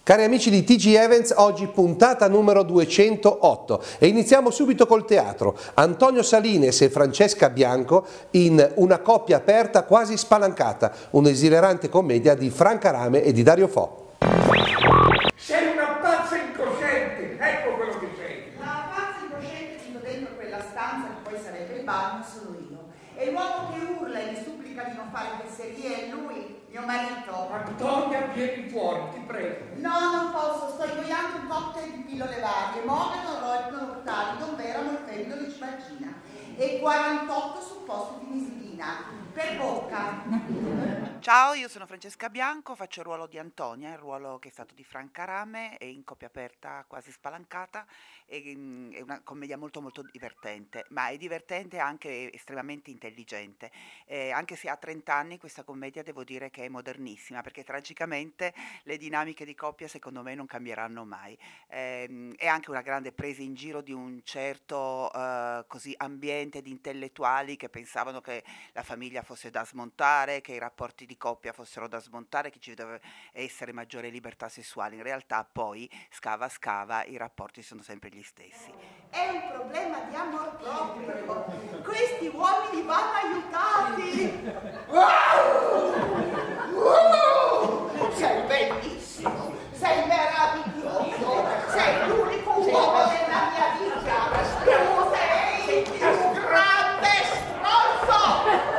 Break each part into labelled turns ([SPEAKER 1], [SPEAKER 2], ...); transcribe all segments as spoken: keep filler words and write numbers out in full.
[SPEAKER 1] Cari amici di T G Events, oggi puntata numero duecentootto e iniziamo subito col teatro. Antonio Salines e Francesca Bianco in Una coppia aperta quasi spalancata, un'esilerante commedia di Franca Rame e di Dario Fo.
[SPEAKER 2] Sei una pazza incosciente, ecco quello che sei.
[SPEAKER 3] La pazza incosciente chiuso dentro quella stanza che poi sarebbe il bagno sono io. E l'uomo che urla e mi supplica di non fare fesserie è lui, mio marito.
[SPEAKER 2] Antonia, vieni fuori, ti prego.
[SPEAKER 3] No, non posso, sto ingoiando un cocktail di pillole varie, Mogato, Roipno, Ortali, Donvera, Molfendo, Licimagina e quarantotto supposti di misilina. Per bocca.
[SPEAKER 4] Ciao, io sono Francesca Bianco, faccio il ruolo di Antonia, il ruolo che è stato di Franca Rame, è in coppia aperta quasi spalancata, è, è una commedia molto molto divertente, ma è divertente anche estremamente intelligente, eh, anche se ha trenta anni questa commedia devo dire che è modernissima, perché tragicamente le dinamiche di coppia secondo me non cambieranno mai, eh, è anche una grande presa in giro di un certo eh, così ambiente di intellettuali che pensavano che la famiglia fosse da smontare, che i rapporti di coppia fossero da smontare, che ci deve essere maggiore libertà sessuale. In realtà poi, scava scava, i rapporti sono sempre gli stessi.
[SPEAKER 3] È un problema di amor proprio. Questi uomini vanno aiutati. Sei bellissimo, sei meraviglioso, sei l'unico uomo della mia vita. Tu sei il più grande stronzo.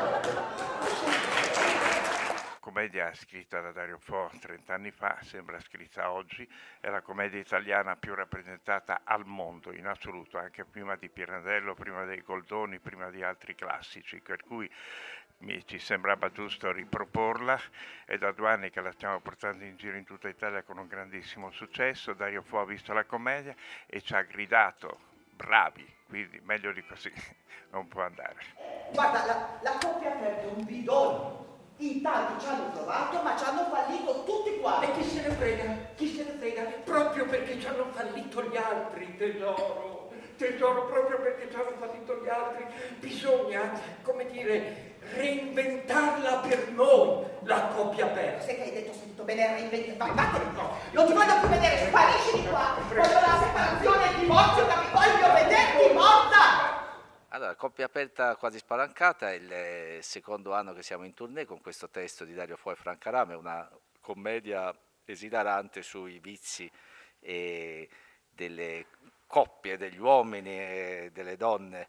[SPEAKER 2] Commedia scritta da Dario Fo trent'anni fa, sembra scritta oggi, è la commedia italiana più rappresentata al mondo in assoluto, anche prima di Pirandello, prima dei Goldoni, prima di altri classici, per cui mi, ci sembrava giusto riproporla. È da due anni che la stiamo portando in giro in tutta Italia con un grandissimo successo. Dario Fo ha visto la commedia e ci ha gridato bravi, quindi meglio di così non può andare.
[SPEAKER 3] Guarda, la, la coppia perde un bidone. In tanti ci hanno provato, ma ci hanno fallito tutti quanti.
[SPEAKER 2] E chi se ne frega? Chi se ne frega? Proprio perché ci hanno fallito gli altri, tesoro. Tesoro, proprio perché ci hanno fallito gli altri. Bisogna, come dire, reinventarla per noi, la coppia aperta.
[SPEAKER 3] Sai che hai detto, ho sentito bene, reinventare. Vai, vattene qua. Non ti voglio più vedere, sparisci di qua. Voglio la separazione e il divorzio, che voglio vederti morta.
[SPEAKER 5] Allora, coppia aperta quasi spalancata, è il secondo anno che siamo in tournée con questo testo di Dario Fo e Franca Rame, una commedia esilarante sui vizi e delle coppie, degli uomini e delle donne,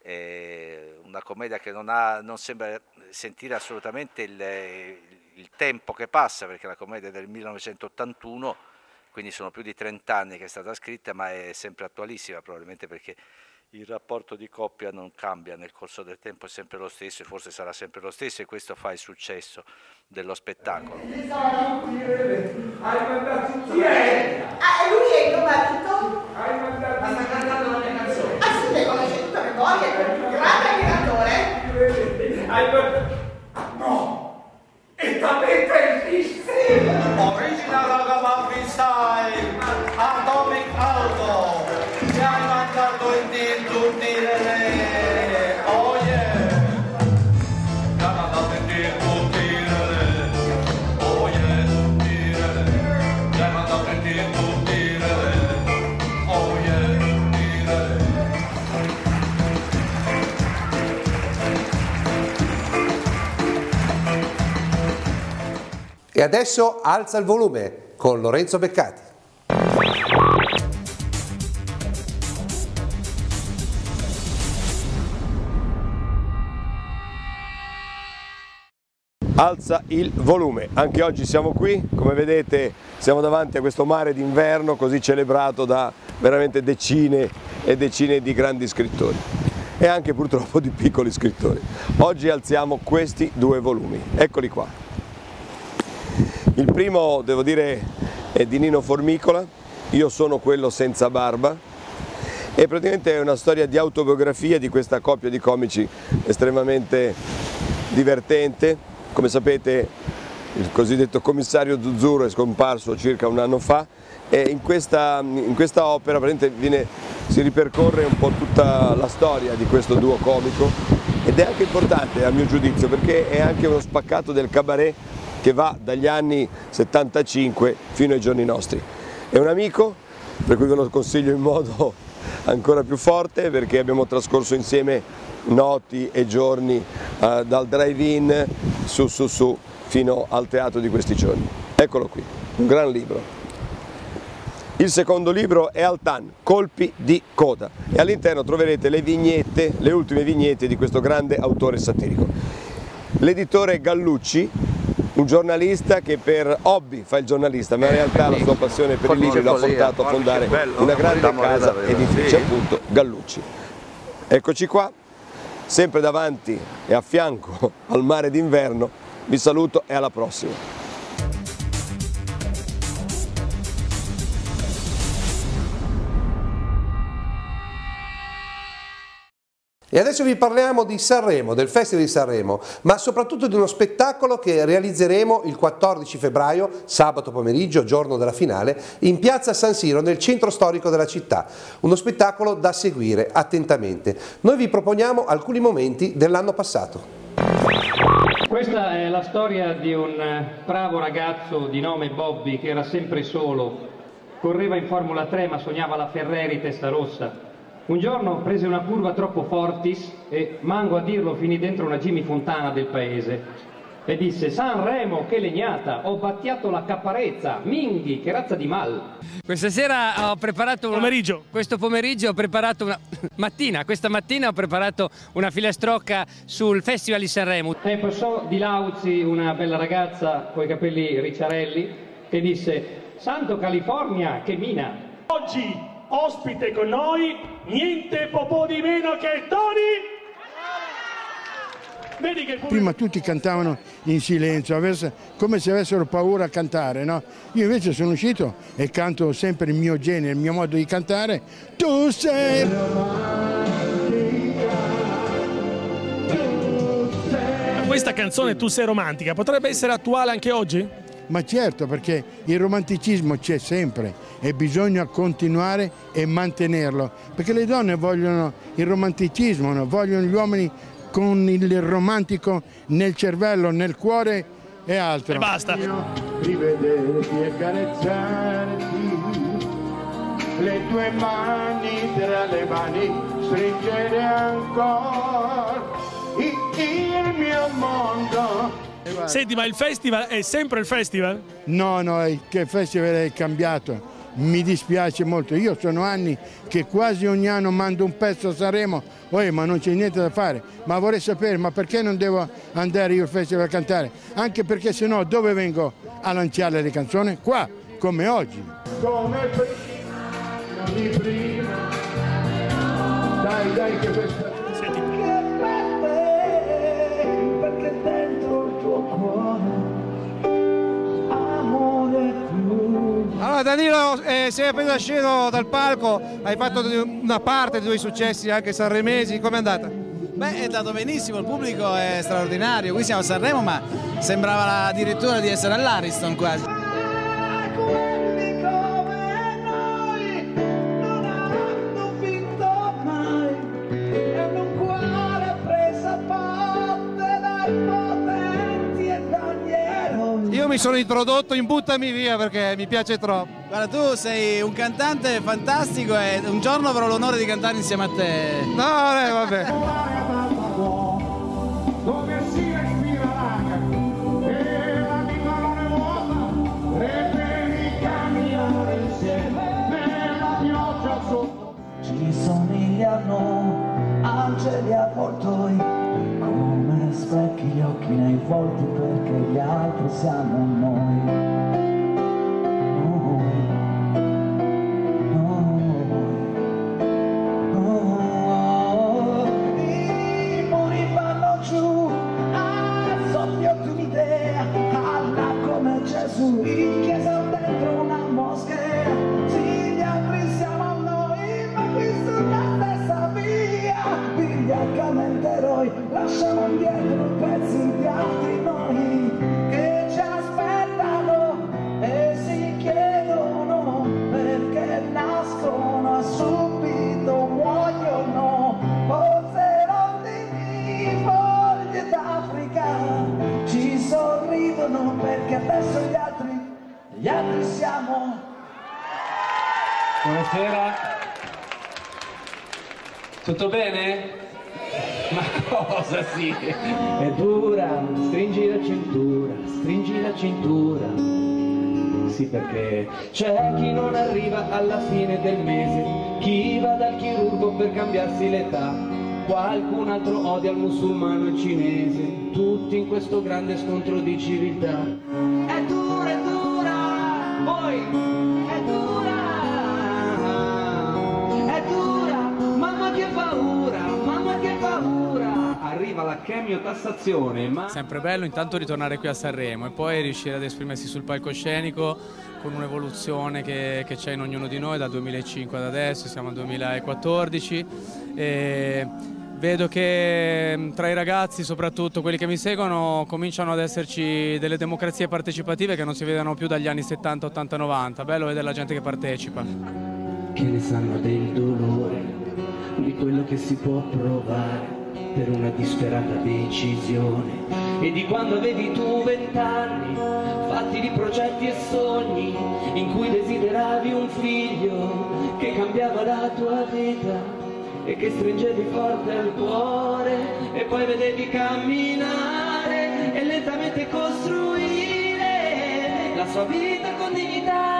[SPEAKER 5] è una commedia che non, ha, non sembra sentire assolutamente il, il tempo che passa, perché la commedia è del millenovecentottantuno, quindi sono più di trenta anni che è stata scritta, ma è sempre attualissima, probabilmente perché il rapporto di coppia non cambia nel corso del tempo, è sempre lo stesso e forse sarà sempre lo stesso, e questo fa il successo dello spettacolo.
[SPEAKER 2] Hai mandato chi è?
[SPEAKER 3] Ah, lui è il mio marito?
[SPEAKER 2] Hai mandato
[SPEAKER 3] Ma sta cantando la mia canzone. Ah sì, le conosce tutta a memoria, è il più grande ammiratore.
[SPEAKER 2] Hai mandato... No! E talmente esiste!
[SPEAKER 6] Original Ragamuffin Style, Atomic Auto, ci hai mandato in team tutti le oh yeah, ci hai mandato in team tutti le oh yeah, tutti le ci hai mandato in team tutti le oh yeah, tutti le.
[SPEAKER 1] E adesso alza il volume con Lorenzo Beccati. Alza il volume, anche oggi siamo qui, come vedete siamo davanti a questo mare d'inverno così celebrato da veramente decine e decine di grandi scrittori e anche purtroppo di piccoli scrittori. Oggi alziamo questi due volumi, eccoli qua. Il primo, devo dire, è di Nino Formicola, Io sono quello senza barba, e praticamente è una storia di autobiografia di questa coppia di comici estremamente divertente. Come sapete, il cosiddetto commissario Zuzzurro è scomparso circa un anno fa e in questa, in questa opera viene, si ripercorre un po' tutta la storia di questo duo comico ed è anche importante a mio giudizio perché è anche uno spaccato del cabaret che va dagli anni settantacinque fino ai giorni nostri. È un amico, per cui ve lo consiglio in modo ancora più forte, perché abbiamo trascorso insieme notti e giorni uh, dal drive-in su su su fino al teatro di questi giorni. Eccolo qui, un gran libro. Il secondo libro è Altan, Colpi di coda, e all'interno troverete le vignette, le ultime vignette di questo grande autore satirico. L'editore è Gallucci, un giornalista che per hobby fa il giornalista, ma in realtà la sua passione per i libri l'ha portato a fondare una grande casa editrice, appunto Gallucci. Eccoci qua, sempre davanti e a fianco al mare d'inverno. Vi saluto e alla prossima.
[SPEAKER 7] E adesso vi parliamo di Sanremo, del Festival di Sanremo, ma soprattutto di uno spettacolo che realizzeremo il quattordici febbraio, sabato pomeriggio, giorno della finale, in piazza San Siro, nel centro storico della città. Uno spettacolo da seguire attentamente. Noi vi proponiamo alcuni momenti dell'anno passato.
[SPEAKER 8] Questa è la storia di un bravo ragazzo di nome Bobby che era sempre solo, correva in Formula tre ma sognava la Ferrari testa rossa. Un giorno prese una curva troppo fortis e, manco a dirlo, finì dentro una Jimmy Fontana del paese e disse: Sanremo, che legnata, ho battiato la capparezza, minghi, che razza di mal.
[SPEAKER 9] Questa sera ho preparato una... pomeriggio. Questo pomeriggio ho preparato una mattina, questa mattina ho preparato una filastrocca sul Festival di Sanremo.
[SPEAKER 8] E passò di Lauzi una bella ragazza coi capelli ricciarelli che disse: Santo California, che mina.
[SPEAKER 10] Oggi ospite con noi, niente po' di meno che Tony. Vedi che
[SPEAKER 11] prima tutti cantavano in silenzio, come se avessero paura a cantare, no? Io invece sono uscito e canto sempre il mio genere, il mio modo di cantare. Tu sei...
[SPEAKER 10] Questa canzone Tu sei romantica potrebbe essere attuale anche oggi?
[SPEAKER 11] Ma certo, perché il romanticismo c'è sempre e bisogna continuare e mantenerlo, perché le donne vogliono il romanticismo, no? Vogliono gli uomini con il romantico nel cervello, nel cuore e altro.
[SPEAKER 10] E basta.
[SPEAKER 11] Rivederti e carezzarti, le tue mani tra le mani, stringere ancora il mio mondo.
[SPEAKER 10] Senti, ma il festival è sempre il festival?
[SPEAKER 11] No, no, che festival è cambiato. Mi dispiace molto. Io sono anni che quasi ogni anno mando un pezzo a Sanremo, oh, ma non c'è niente da fare. Ma vorrei sapere, ma perché non devo andare io al festival a cantare? Anche perché sennò dove vengo a lanciare le canzoni? Qua, come oggi. Come prima, di prima. Dai, dai, che questa...
[SPEAKER 10] Senti.
[SPEAKER 12] Allora Danilo, eh, sei appena sceso dal palco, hai fatto una parte dei tuoi successi anche sanremesi, com'è andata?
[SPEAKER 13] Beh, è andato benissimo, il pubblico è straordinario, qui siamo a Sanremo ma sembrava addirittura di essere all'Ariston quasi.
[SPEAKER 12] Io mi sono introdotto in Buttami Via perché mi piace troppo.
[SPEAKER 13] Guarda, tu sei un cantante fantastico e un giorno avrò l'onore di cantare insieme a te.
[SPEAKER 12] No, eh, vabbè.
[SPEAKER 11] Dove si respira l'aria e la vita non è vuota e devi camminare insieme nella pioggia sotto.
[SPEAKER 14] Ci somigliano angeli avvoltoi, come specchi gli occhi nei volti perché gli altri siamo noi. In chiesa o dentro una moschea, sì, gli altri siamo noi, ma qui sulla stessa via, vigliaccamente eroi, lasciamo indietro pezzi di altri noi, che ci aspettano perché adesso gli altri, gli altri siamo.
[SPEAKER 15] Buonasera. Tutto bene? Ma cosa sì? È dura, stringi la cintura, stringi la cintura. Sì, perché c'è chi non arriva alla fine del mese, chi va dal chirurgo per cambiarsi l'età, qualcun altro odia il musulmano e il cinese, tutti in questo grande scontro di civiltà. È dura, è dura, poi è dura, è dura, mamma che paura, mamma che paura, arriva la chemiotassazione, ma...
[SPEAKER 16] Sempre bello intanto ritornare qui a Sanremo e poi riuscire ad esprimersi sul palcoscenico con un'evoluzione che c'è in ognuno di noi dal duemilacinque ad adesso, siamo al duemilaquattordici e vedo che tra i ragazzi, soprattutto quelli che mi seguono, cominciano ad esserci delle democrazie partecipative che non si vedono più dagli anni settanta, ottanta, novanta, bello vedere la gente che partecipa.
[SPEAKER 15] Che ne sanno del dolore, di quello che si può provare per una disperata decisione, e di quando avevi tu vent'anni, fatti di progetti e sogni, in cui desideravi un figlio che cambiava la tua vita e che stringevi forte al cuore, e poi vedevi camminare e lentamente costruire la sua vita con dignità.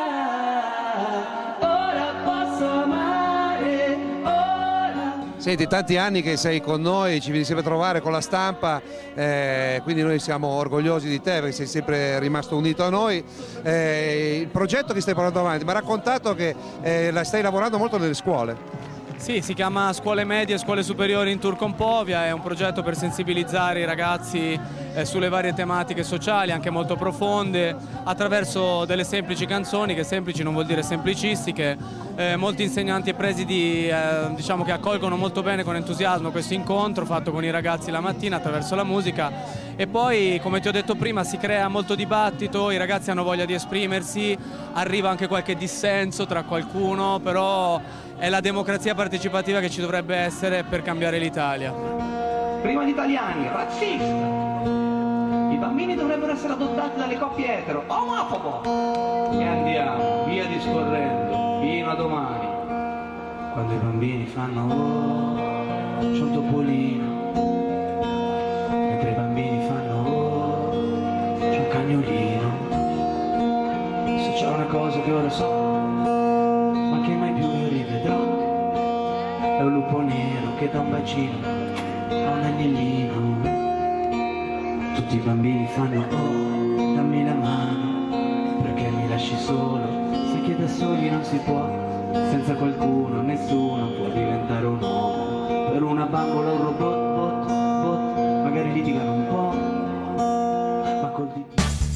[SPEAKER 15] Ora posso amare, ora.
[SPEAKER 7] Senti, tanti anni che sei con noi, ci vieni sempre a trovare con la stampa, eh, quindi noi siamo orgogliosi di te perché sei sempre rimasto unito a noi. Eh, il progetto che stai portando avanti, mi ha raccontato che eh, la stai lavorando molto nelle scuole.
[SPEAKER 16] Sì, si chiama Scuole Medie e Scuole Superiori in Tour con Povia, è un progetto per sensibilizzare i ragazzi eh, sulle varie tematiche sociali, anche molto profonde, attraverso delle semplici canzoni, che semplici non vuol dire semplicistiche. Eh, molti insegnanti e presidi eh, diciamo che accolgono molto bene con entusiasmo questo incontro fatto con i ragazzi la mattina attraverso la musica, e poi, come ti ho detto prima, si crea molto dibattito, i ragazzi hanno voglia di esprimersi, arriva anche qualche dissenso tra qualcuno, però è la democrazia partecipativa che ci dovrebbe essere per cambiare l'Italia.
[SPEAKER 15] Prima gli italiani, razzista. I bambini dovrebbero essere adottati dalle coppie etero, omofobo. E andiamo, via discorrendo, fino a domani. Quando i bambini fanno oh, c'è un topolino. Mentre i bambini fanno oh, c'è un cagnolino. Se c'è una cosa che ora so, ma che mai più mi rivedrò, è un lupo nero che dà un bacino a un agnellino. Tutti i bambini fanno oh, dammi la mano, perché mi lasci solo, sai che da soli non si può, senza qualcuno nessuno può diventare un uomo. Per una bambola un robot, bot, bot, magari litigano un po', ma col dito.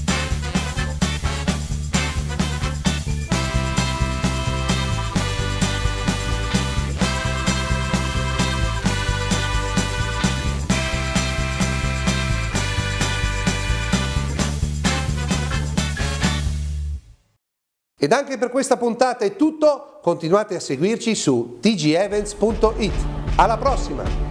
[SPEAKER 7] Ed anche per questa puntata è tutto, continuate a seguirci su t g events punto it. Alla prossima!